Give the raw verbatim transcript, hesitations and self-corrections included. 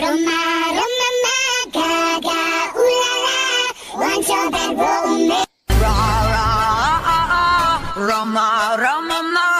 Roma, Roma, ma, gaga, ooh la la, want your bed, roll me. Ra, ra, ah, ah, ah, Roma, Roma, ma.